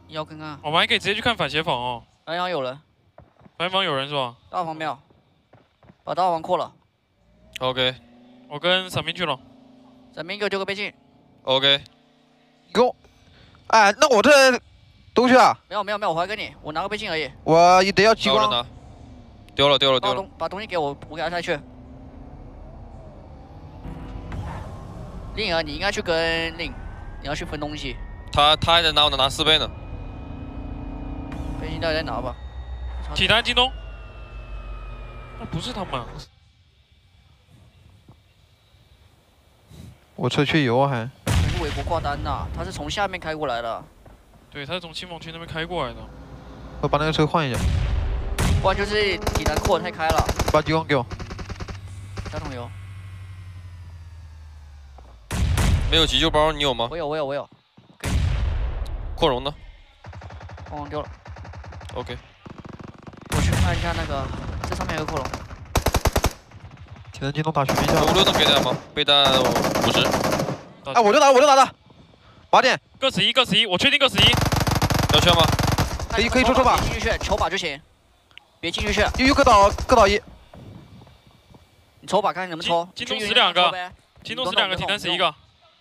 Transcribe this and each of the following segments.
要看看。 我们还可以直接去看反协防哦。 南阳有人， 反协防有人是吧？ 大房没有，把大房扩了。 OK， 我跟闪兵去了。 闪兵给我丢个倍镜。 OK， 给我，哎，那我这东西啊， 没有，我还给你，我拿个倍镜而已。 我得要激光。 拿。丢了。 把东西给我，我给他下去。令儿，你应该去跟令，你要去分东西。 他还在拿，我拿4倍呢。 倍镜到底在哪吧？ 体坛京东。那不是他们。 我车缺油啊还。 是微博挂单呐，他是从下面开过来的。 对，他是从青凤区那边开过来的。 我把那个车换一下。 不然就是体坛扩得太开了。 把激光给我。 加桶油。 没有急救包，你有吗？ 我有。给你。 扩容呢？ 忘丢了。 OK。 我去看一下那个，这上面有个扩容。 体能京东打全面下。 56能给点吗？备弹50。 哎，我就打的。8点。 各11，我确定各11。 要圈吗？ 可以抽把。 进去，抽把就行，别进去。 有各倒1。 你抽把看你能不能抽。 京东死2个，京东死2个，体坛死1个。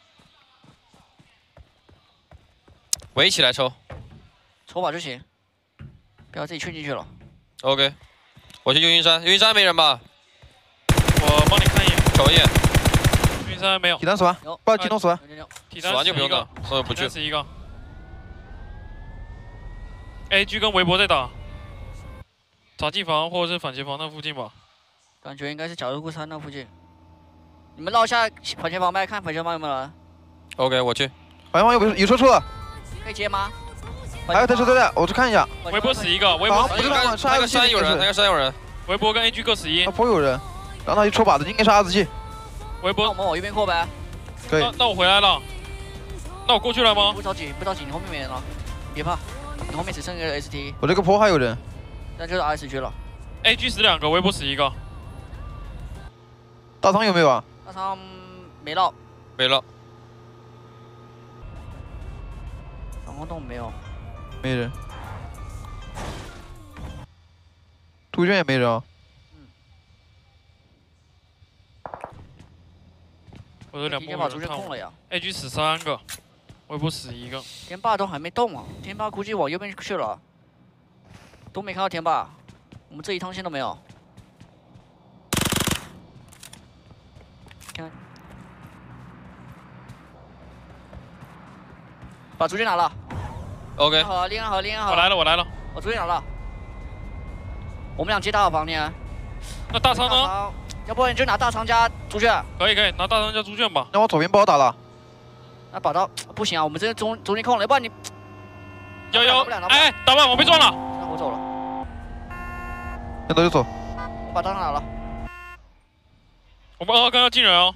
围起来抽。 抽把就行，不要自己劝进去了。 OK。我去幽云山，幽云山没人吧？ 我帮你看一眼， 瞅一眼。 云山没有。 体坛死完，不，京东死完。 死完就不用打，所以不去。 死1个。AG 跟微博在打，杂技房或者是反协防那附近吧。 感觉应该是角入库山那附近。你们绕一下反协防呗，看反协防有没有人。 OK， 我去。 反协防有车出了。 可以接吗？ 还有台车在，我去看一下。 微博死1个，微博死1个。 那个山有人， 微博跟 AG 各死1。 那坡有人。 让他去抽把子，应该是20G。 微博， 那我们往右边扩呗。 可以。 那我回来了。那我过去了吗？ 不着急，你后面没人了，别怕，你后面只剩一个 ST。 我这个坡还有人。 那就是 RSG 了。 AG 死2个，微博死1个。 大仓有没有啊？ 大仓没了。 没了。 防空洞没有。 没人。杜鹃也没人啊。 我有2波。 把主角控了呀。 AG 死3个，微博死1个。 天霸都还没动啊，天霸估计往右边去了，都没看到天霸，我们这一趟线都没有。看，把主角拿了。 OK。 好，林安好。 我来了。 我主角拿了。我们俩接大房呢。 那大仓呢？ 要不然你就拿大仓加猪圈。 可以，拿大仓加猪圈吧。 那我左边不好打了。 那把刀不行啊，我们这中间空了，要不然你。 哎，打不了，我被撞了。 那我走了。 那都就走。 我把大仓拿了。 我们2号刚要进人哦。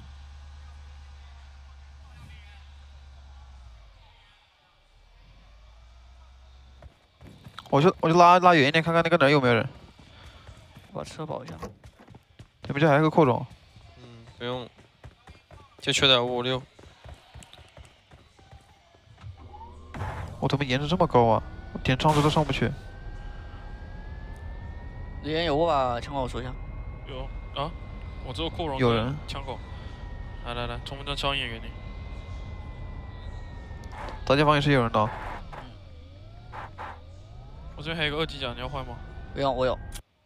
我就拉远一点，看看那个人有没有人。 把车保一下。 对面这还有个扩容。 不用，就缺点556。 我怎么颜值这么高啊？我点上车都上不去。 里面有握把枪口，我说一下。 有啊，我只有扩容。 有人。 枪口。来，冲锋枪消音给你。 杂技房也是有人的。 我这边还有个2级甲，你要换吗？ 不用，我有。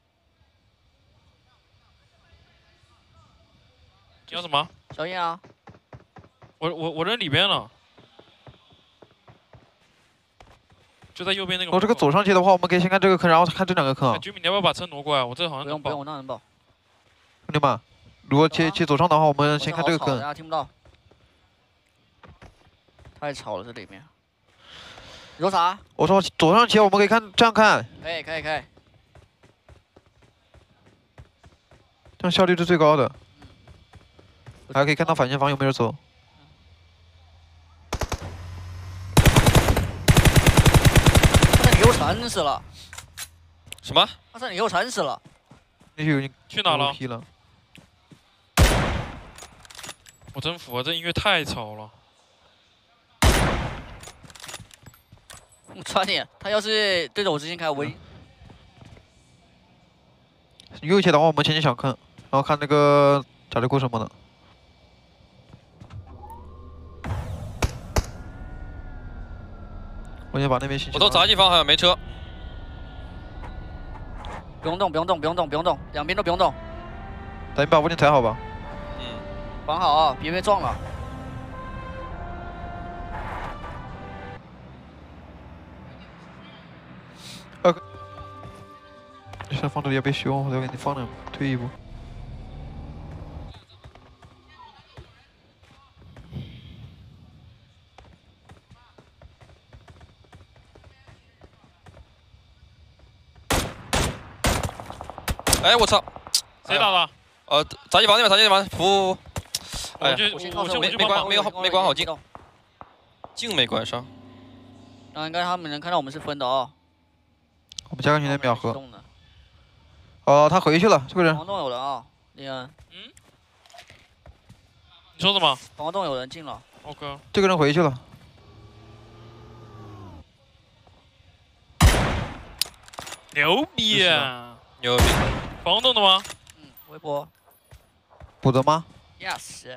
你要什么？ 小叶啊！ 我扔里边了，就在右边那个。 我这个走上去的话，我们可以先看这个坑，然后看这2个坑啊。 居民，你要不要把车挪过来？我这好像能不用，我那能保。 兄弟们，如果切左上的话，我们先看这个坑。 大家听不到。太吵了，这里面。你说啥？ 我说左上切，我们可以看这样看。 可以。 这样效率是最高的。 还可以看到反协防有没有人走。 他这里又沉死了。 什么？ 他这里又沉死了。 那有你去哪了？ 了。 我真服了，这音乐太吵了。 我抓你，他要是对着我直线开，我有一些的话，我们前期想坑，然后看那个甲力库什么的。我先把那边信息。 我到杂技房好像没车， 不用动，不用动，不用动，不用动，两边都不用动， 咱把屋顶踩好吧。 嗯， 绑好啊，别被撞了。 你现在放这里要被修，我再给你放两退一步。 哎我操， 谁打的？ 杂技房那边，杂技房，服。哎呀， 我先我靠没关去帮忙。 没关好镜，镜没关上。 应该他们能看到我们是分的哦。 我们加个群在秒合。 动的。 哦，他回去了，这个人。 防洞有人啊，李恩。 你说什么防洞有人进了。 ？OK。 这个人回去了。 牛逼啊！ 牛逼！ 防洞的吗？ 嗯，微波。 补的吗？ Yes。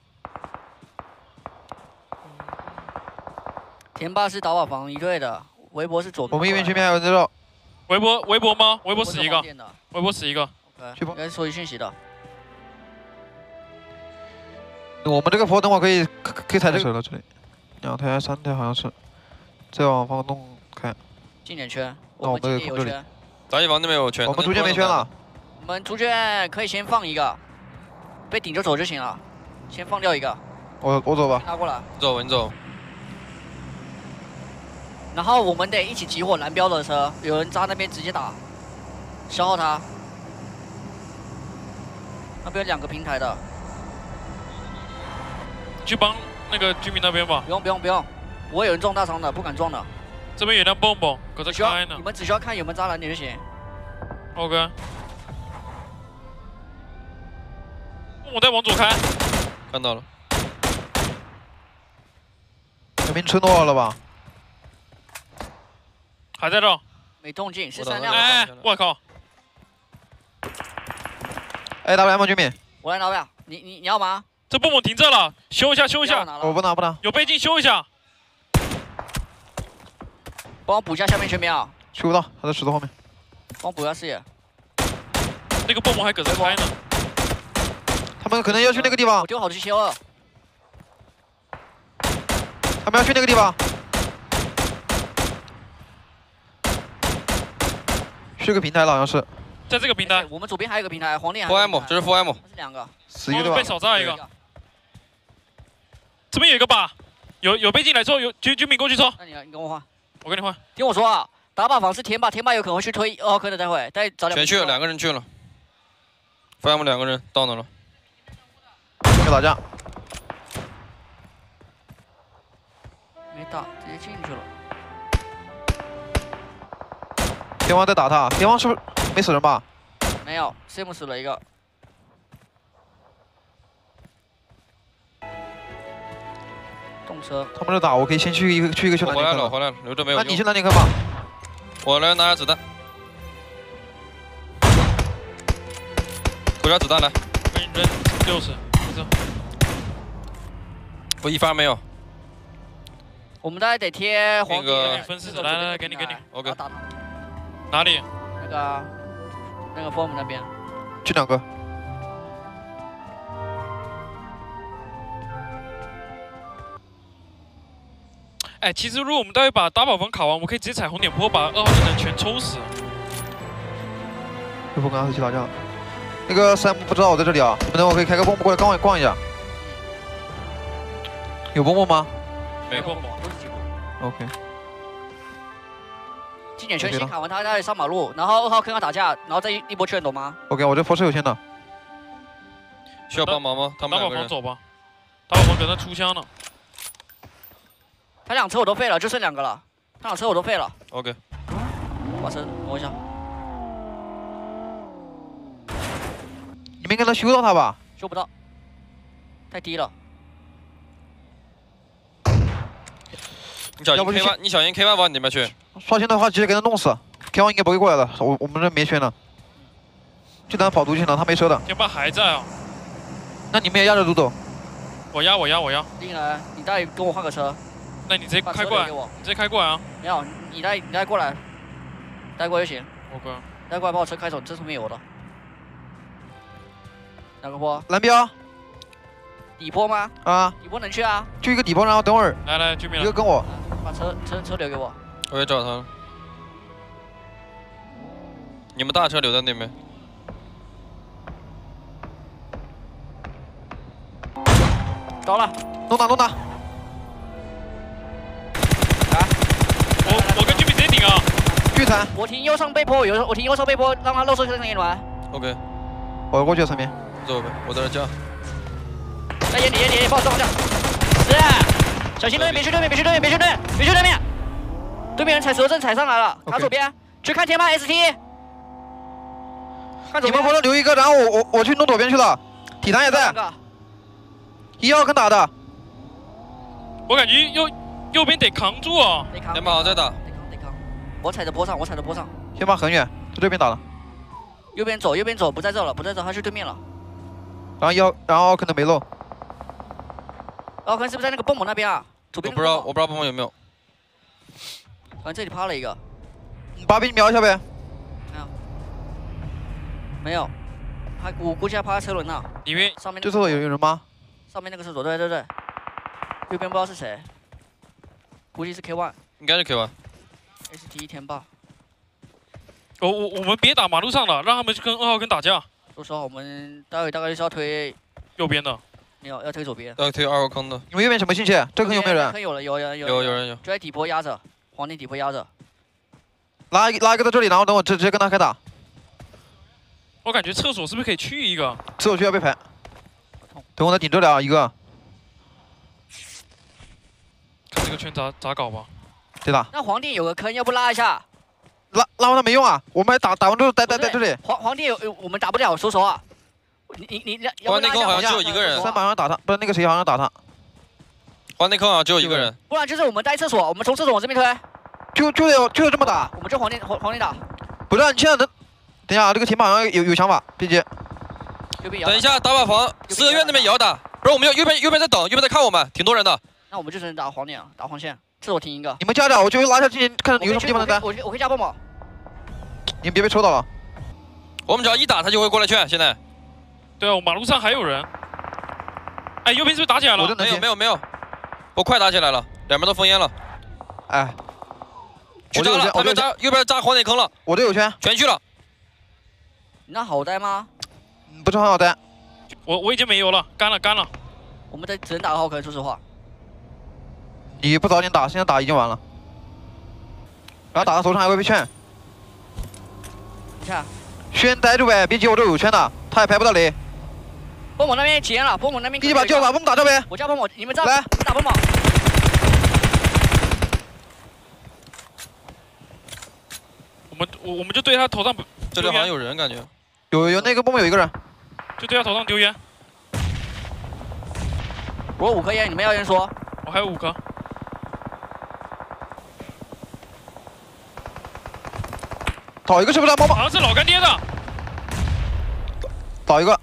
田霸是打瓦房一队的，微博是左边。 我们一边全面还有人在绕。 微博吗？微博死一个，微博死一个。 OK， 去吧应该是收集讯息的。 我们这个坡等会可以踩这个了，这里2台3台好像是，再往防洞开。 近点圈， 那我们这里有这里圈。 杂技房那边有圈。 我们逐渐没圈了。 我们逐渐可以先放一个，被顶就走就行了，先放掉一个。 我走吧。 拉过来。 走，你走。 然后我们得一起集火蓝标的车，有人扎那边直接打，消耗他。那边有2个平台的， 去帮那个居民那边吧。 不用，不会有人撞大伤的，不敢撞的。 这边有辆蹦蹦，搁这开呢你。们只需要看有没有扎蓝点就行。 OK。我再往左开。 看到了。 那边车诺了吧？ 还在这。 没动静，13辆。 哎，我靠！ 哎，WM 居民， 我来拿表，你要吗？ 这蹦蹦停这了，修一下，修一下。 我不拿。 有倍镜修一下。 帮我补一下下面全面啊！ 去不到，他在石头后面。 帮我补一下视野。 那个蹦蹦还搁这开呢。 他们可能要去那个地方我。丢好机切2。 他们要去那个地方。 是个平台了，好像是。 在这个平台。 我们左边还有个平台，黄链还负有 M，这是负 M。 是2个。 死一个对吧？ 被少炸一个。这边有一个靶，有倍镜来抽，有居民过去抽。 那你跟我换。 我跟你换。 听我说啊，打靶房是田靶有可能会去推2号坑的，待会再找2。 全去了，2个人去了。负 M 2个人到那了。 要打架。 没打，直接进去了。 天王在打他，天王是不是没死人吧？ 没有 ，Sim 死了一个。动车。 他们在打，我可以先去一个去蓝回来了， 点坑。 回来了，留着没有用。 那你去蓝点坑吧。 我来拿下子弹。回来子弹来。 给你扔60，不是。 我一发没有。 我们大概得贴黄那个分尸者，来，给你。 OK。 打哪里？ 那个 form 那边。 去2个。 哎，其实如果我们待会把打宝房卡完，我们可以直接踩红点坡，把2号技能全抽死。 有风跟247打架了。那个3不知道我在这里啊，你们等会可以开个蹦蹦过来逛一下。有蹦蹦吗？ 没蹦蹦， 都是几步。 OK。 近点圈先砍完他，再上马路，然后2号坑他打架，然后再一波圈，懂吗 OK， 我这坡是有线的。 需要帮忙吗？他们打 2个人。 宝房走吧，打宝房搁那出枪呢。 他2车我都废了，就剩2个了。他2车我都废了。 OK。 把车挪一下。 你们应该能修到他吧？ 修不到，太低了。 你小心要不就 K8，你小心 K8 往你那边去。 刷新的话直接给他弄死，K 王应该不会过来的，我们这没血呢，就等他跑毒就行了，他没车的。 天霸还在啊， 那你们也压着毒走， 我压。 另人，你带跟我换个车， 那你直接把开过来， 车留给我。 你直接开过来啊。 没有，你带过来，带过来就行， 我哥， 带过来把我车开走，这是没有的。哪个坡？ 蓝标底坡吗？ 啊， 底坡能去啊？ 就一个底坡，然后等会儿来，对面了。 一个跟我， 把车留给我。 我也找他了。你们大车留在那边。 着了， 弄他。 我跟居民直接顶啊。 巨残， 我停右上背坡，我停右上背坡，让他露出身给你们。 OK， 我过去层面。 走呗，我在这架。 在眼底，帮我撞一下。是，小心对面，别去对面，对面人踩蛇阵踩上来了，卡左边，去看天霸 ST。看左边。 你们坡上留一个，然后我去弄左边去了，体坛也在。1号坑打的， 我感觉右边得扛住啊。 天霸好在打。 得扛。我踩着坡上。 先把很远，在这边打了。 右边走，不在这了，他去对面了。 然后可能没漏。 可能是不是在那个蹦蹦那边啊？左边。 我不知道蹦蹦有没有。 反正这里趴了一个。 把你瞄一下呗。 没有。我估计他趴在车轮那。 里面上面。 这侧有人吗？ 上面那个厕所，对。右边不知道是谁，估计是 K1。 应该是 K1。 ST 天霸。 我们别打马路上了，让他们去跟2号坑打架。 说实话，我们待会大概就是要推右边的。 没有，要推左边。 要推2号坑的。 你们右边什么信息？这坑有没有人？ 坑有了，有人。 有人。 就在底坡压着，黄金底坡压着。 拉一个在这里，然后等我直接跟他开打。 我感觉厕所是不是可以去一个？ 厕所需要被排。等我再顶这俩一个。 看这个圈咋搞吧。 对打。 那黄帝有个坑，要不拉一下？ 拉完他没用啊，我们还打完之后待这里。 黄帝我们打不了，说实话。你黄帝坑好像只有一个人。 300好像打他，不是那个谁好像打他。 黄帝坑好像只有一个人。 不然就是我们待厕所，我们从厕所往这边推。 就得这么打。 我们就黄帝打。 不是，你现在等一下，这个铁马好像有想法，别急。 等一下，打把房，4合院那边也要打，不是我们右边在等，右边在看我们，挺多人的。 那我们就只能打黄点，打黄线。厕所停一个。 你们加点，我就拉下进去，看有什么地方能待。 我可以加蹦蹦。 你们别被抽到了。 我们只要一打，他就会过来劝。现在。 对啊，马路上还有人。哎，右边是不是打起来了？ 没有，我快打起来了，两边都封烟了。 哎， 去扎了，他们右边扎黄点坑了。 我这有圈， 全去了。 你那好待吗？ 不是很好待。 我已经没油了，干了。 我们只能打2号坑，说实话。 你不早点打，现在打已经完了。然后打到头上还会被劝。 你看。 先待住呗，别急，我这有圈的，他也排不到雷。 蹦蹦那边起烟了，蹦蹦那边。 第一把叫把蹦蹦打这呗。 我叫蹦蹦，你们这来打蹦蹦。 我们就对他头上。 这里好像有人感觉。 有那个蹦蹦有一个人。 就对他头上丢烟。 我5颗烟，你们要烟说。 我还有5颗。 倒一个是不是？蹦蹦。 好像是老干爹的。 倒一个。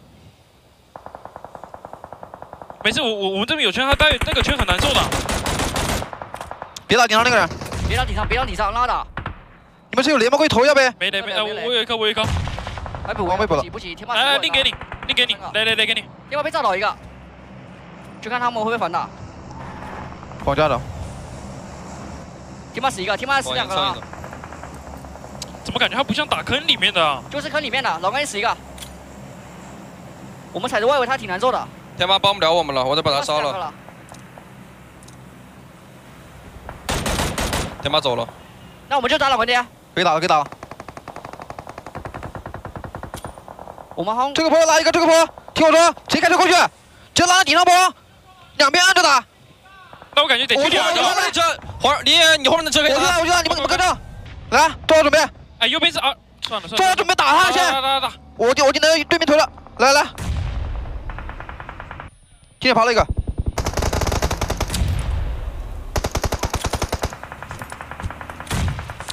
没事，我们这边有圈，他带那个圈很难受的。 别打顶上那个人。 别打顶上，拉打。 你们是有雷吗？可以投一下呗。 没，我有一颗。 来补， 王被补了。 不急，天霸。 来，另给你，来给你。 天霸被炸倒一个，就看他们会不会反打。 绑架的。 天霸死一个，天霸死2个了。 怎么感觉他不像打坑里面的？ 就是坑里面的，老干爹死一个。我们踩着外围，他挺难受的。 天霸帮不了我们了，我得把他烧了。天霸走了。 那我们就打老干爹。 可以打了。 我们好像这个坡拉一个，这个坡，听我说，谁开车过去？直接拉顶上坡，两边按着打。 那我感觉得去2个。 后面的车，林，你后面的车可以打。 我知道，你们跟着。来，做好准备。 哎，右边是算了。 做好准备打他先。 打。 我进那对面头了，来。今天爬了一个。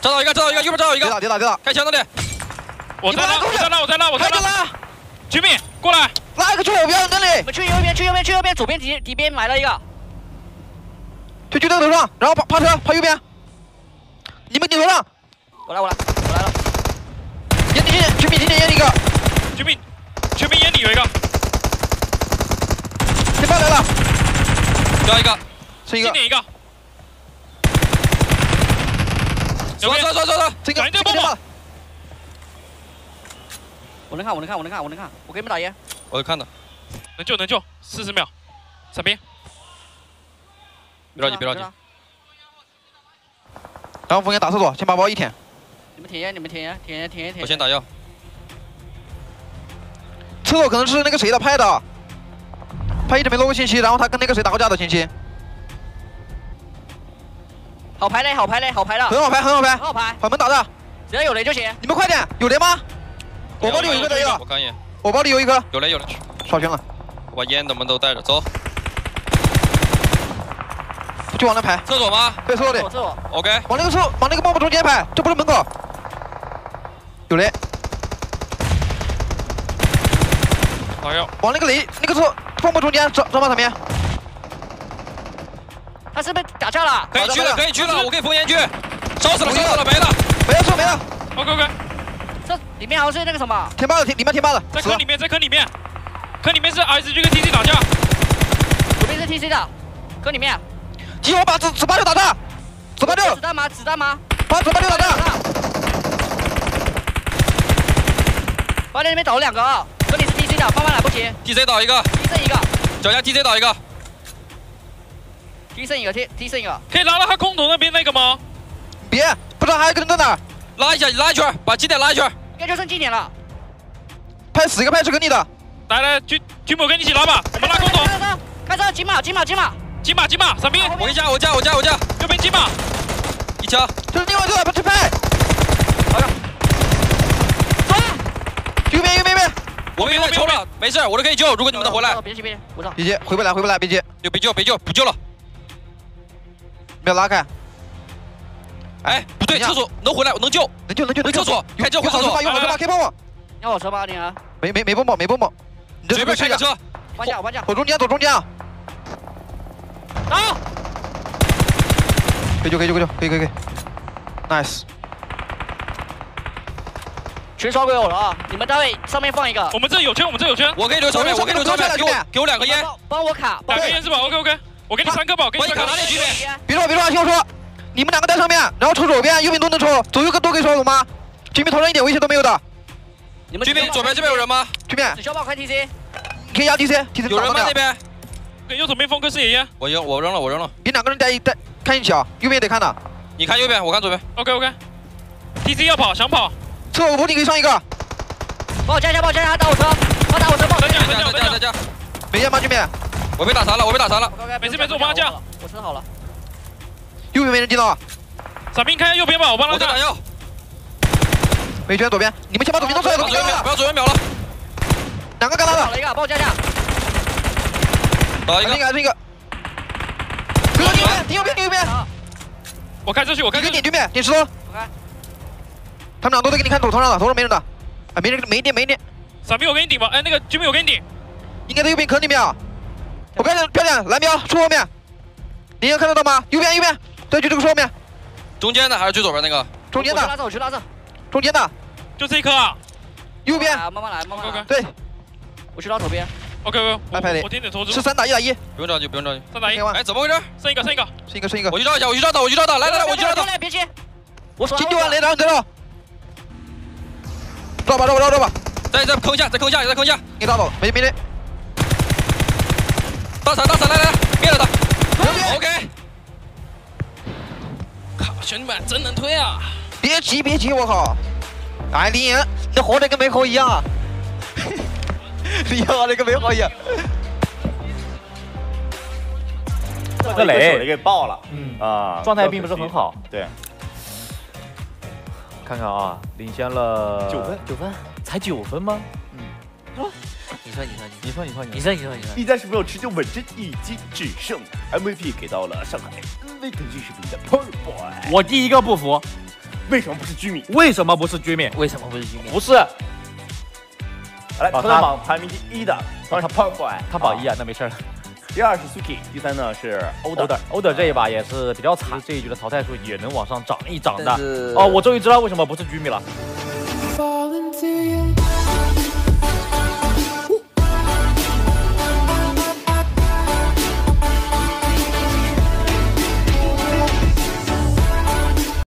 找到一个，右边找到一个， 跌倒， 开枪的你。 我在拉，居民过来， 拉一个去右边那里， 我们去右边，左边底边埋了一个。 就那个头上，然后爬车爬右边。你们顶头上。 我来了。 居民今天烟一个。 居民眼里有一个。 天霸来了， 掉一个， 剩一个。 今点一个。 走， 这个转一个bomba。 我能看，我给你们打烟。 我有看到。 能救，40秒，闪边。 别着急。 然后风险打厕所，先把包一舔。 你们舔烟。 我先打药。 厕所可能是那个谁的拍的，拍一直没露过信息，然后他跟那个谁打过架的信息。 好牌嘞， 很好拍，把门打着。 只要有雷就行。 你们快点，有雷吗？我包里有一个雷了， 我看一眼， 我包里有一个， 有雷， 少圈了， 我把烟的门都带着，走。 就往那排。 厕所吗？ 对，厕所里。 OK。 往那个泡泡中间排，这不是门口。有雷。 打药。 往那个泡泡中间找把上面。 他是不是打架了？ 可以去了，我可以封烟区。烧死了，没了。没了。 OK。 这里面好像是那个什么。 天霸的，里面天霸的。 在坑里面，坑里面是 SG 跟 TC 打架。 左边是 TC 的，坑里面。 激活把紫86打炸，紫86。 子弹吗？ 把紫86打炸。 发现那边倒了2个啊，坑里是 TC 的，慢慢来不急。 TC 倒一个。 T 剩一个。 脚下 TC 倒一个。 T 剩一个。T 剩一个。 可以拉到他空投那边那个吗？ 别，不知道还有一个人在哪。 拉一圈，把基点拉一圈。 应该就剩基点了。 拍死一个拍是跟你的。 来，军某跟你一起拉吧，我们拉空投。 开车，金马， 闪边。 我加。 右边金马。 一枪。 就是另外一个，不去拍。 好的。走。 右边。 我被抽了，没事，我都可以救，如果你们能回来。 别急，我走。 别急，回不来，别急。 别救，不救了。 不要拉开。 哎，不对，厕所能回来，能救。回厕所，开车回厕所。 用好车吧，开炮。 要我车吗，你啊？ 没蹦。你这随便开个车。 弯架。 走中间。 走。 可以。Nice。 全刷给我了啊！你们单位上面放一个。 我们这有圈。 我可以留上面，给我2个烟。 帮我卡。 2个烟是吧 ？OK。我给你3颗吧， 我给你卡哪里去？ 别说，听我说，你们2个在上面，然后抽左边，右边都能抽，左右都可以抽，懂吗？居民头上一点威胁都没有的。 你们居民左边这边有人吗？ 居民， 只需要帮我开 TC。 你可以压 TC。 有人吗那边？ 给右手边封个视野烟。 我扔了。 你2个人带看一起啊，右边得看的。 你看右边，我看左边。 OK。TC 要跑，想跑。 厕所你可以上一个。 帮我加一下，打我车。 在家。 没烟吗，居民？ 我被打残了。 没事，我帮他架。 我车好了。 右边没人进到。 闪兵开右边吧，我帮他打药。 没圈左边，你们先把左边弄出来。 不要左边秒了。 2个干他的。 倒了一个，帮我加下。 倒一个。 还是一个。停右边。 我开车去， 点对面，点石头。他们俩都在给你看头上了，头上没人的。哎，没电。 闪兵我给你顶吧，哎，那个居民我给你顶。 应该在右边坑里面啊。我看见漂亮，蓝标树后面。你能看得到吗？右边，对，就这个树后面。 中间的还是最左边那个？ 中间的。 我去拉这。 中间的。 就这一颗啊。 右边。 慢慢来。 对。 我去拉左边。 OK， 来拍我听你投资。 是3打1。 不用着急。3 打1。 哎，怎么回事？ 剩一个。 我去照一下，我去照到。来，我去照到。 别急。我进就完雷，然后你再绕。绕吧。 在坑下。 你打倒了，没雷。 大伞，来，灭了他。OK。靠，兄弟们真能推啊！ 别急，我靠！哎，李岩，你活的跟没活一样啊！你活的跟没活一样。 这个雷给爆了，状态并不是很好。对，看看啊，领先了9分，才9分吗？你算。 比赛是没有持久稳真，一击制胜。MVP 给到了上海 NV 腾讯视频的 Pearl Boy。 我第一个不服。 为什么不是居民？ 为什么不是居民？ 为什么不是居民？ 不是， 来，头等榜排名第1的，当然是 Parkboy， 他保一啊，那没事了。 第2是 Suki，第3呢是 Oder 这一把也是比较惨，这一局的淘汰数也能往上涨一涨的。 但是哦，我终于知道为什么不是居民了。